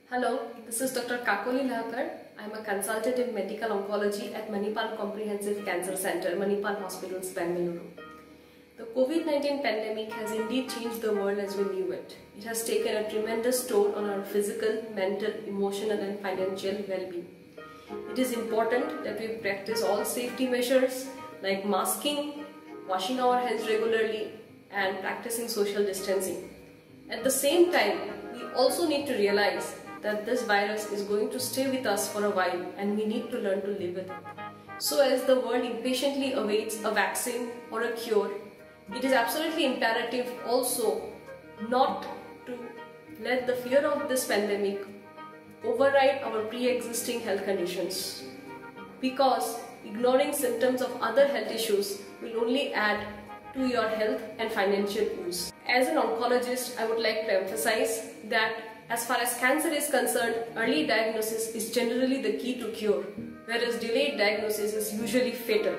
Hello, this is Dr. Kakoli Lahkar. I am a consultant in medical oncology at Manipal Comprehensive Cancer Center, Manipal Hospitals, Bangalore. The COVID-19 pandemic has indeed changed the world as we knew it. It has taken a tremendous toll on our physical, mental, emotional and financial well-being. It is important that we practice all safety measures like masking, washing our hands regularly and practicing social distancing. At the same time, we also need to realize that this virus is going to stay with us for a while and we need to learn to live with it. So as the world impatiently awaits a vaccine or a cure, it is absolutely imperative also not to let the fear of this pandemic override our pre-existing health conditions, because ignoring symptoms of other health issues will only add to your health and financial woes. As an oncologist, I would like to emphasize that as far as cancer is concerned, early diagnosis is generally the key to cure, whereas delayed diagnosis is usually fatal.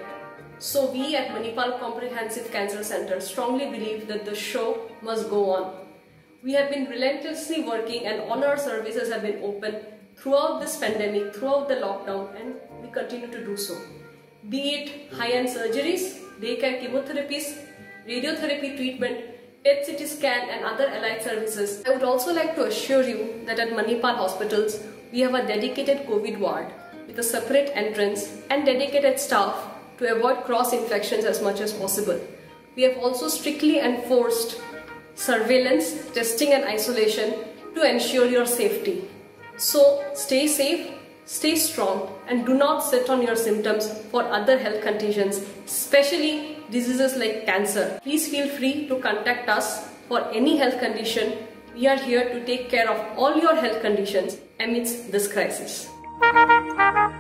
So we at Manipal Comprehensive Cancer Center strongly believe that the show must go on. We have been relentlessly working and all our services have been open throughout this pandemic, throughout the lockdown, and we continue to do so. Be it high-end surgeries, daycare chemotherapies, radiotherapy treatment, PET-CT scan and other allied services. I would also like to assure you that at Manipal Hospitals, we have a dedicated COVID ward with a separate entrance and dedicated staff to avoid cross-infections as much as possible. We have also strictly enforced surveillance, testing and isolation to ensure your safety. So stay safe, stay strong and do not sit on your symptoms for other health conditions, especially diseases like cancer. Please feel free to contact us for any health condition. We are here to take care of all your health conditions amidst this crisis.